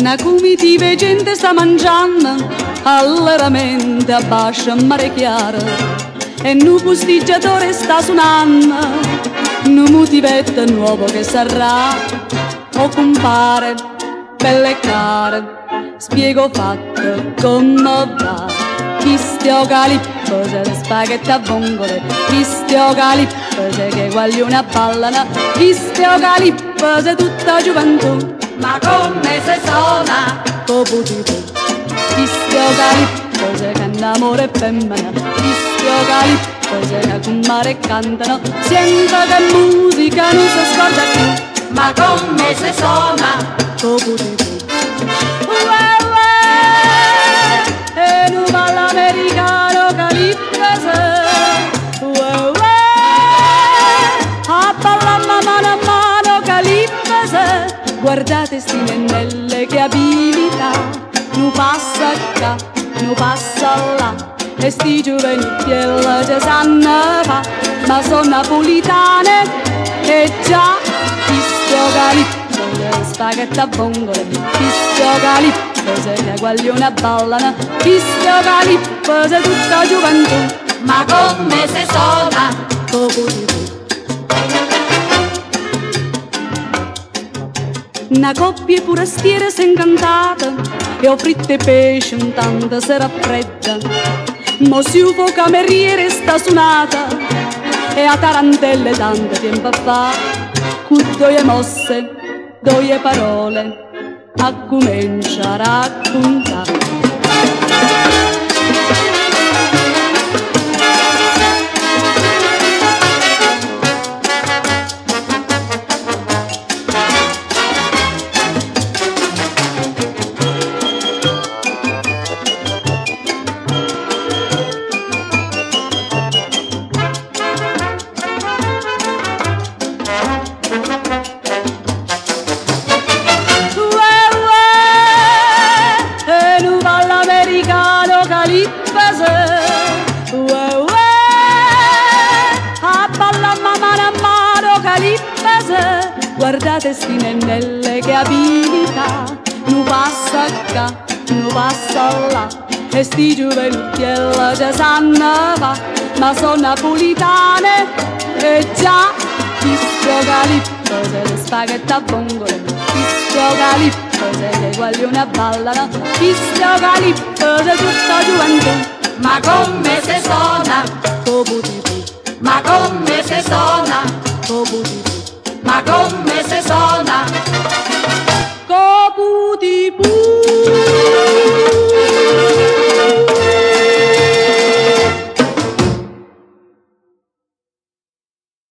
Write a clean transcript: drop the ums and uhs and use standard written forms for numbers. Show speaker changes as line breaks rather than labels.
Una comitiva e gente sta mangiando, allora mente abbascia a mare chiaro, e un postiggiatore sta suonando, un motivetto nuovo che sarà, o compare, belle care, spiego fatto come va. Pistio calippose, le spaghetti a vongole, pistio calippose che guaglione ballano, pistio calippose tutta gioventù.
Ma come se suona?
Coputipo, pistio calippose che innamore femmina, pistio calippose che con mare cantano, sento che musica non si scorda più.
Ma come se suona?
Coputipo, e non va l'americano calippose, a ballare mano a mano calippose. Guardate sti nennelle che abilità, nu passa qua, nu passa là, e sti giovenipiella già sanno fa, ma sono napolitane e già. Pistio calippose, spaghetti a vongole, pistio calippose che guaglione ballano, pistio calippose tutta gioventù.
Ma come se suona?
Coputipo. Una coppia forastiera s'è incantata e ho fritte pesce un tanto si raffredda. Mo si ufo cameriere sta suonata e a tarantelle tanto tempo fa, con due mosse, due parole, a cominciare a raccontare. Guardate sti nennelle che abilità, nu passa qua, nu passa là, e sti gioventiella già sanno va, ma sono napolitane e già. Pistio calippose, le spaghetti a vongole, pistio calippose che guaglione ballano, pistio calippose tutta gioventù.
Ma come se suona?
Coputipo,
ma come se suona?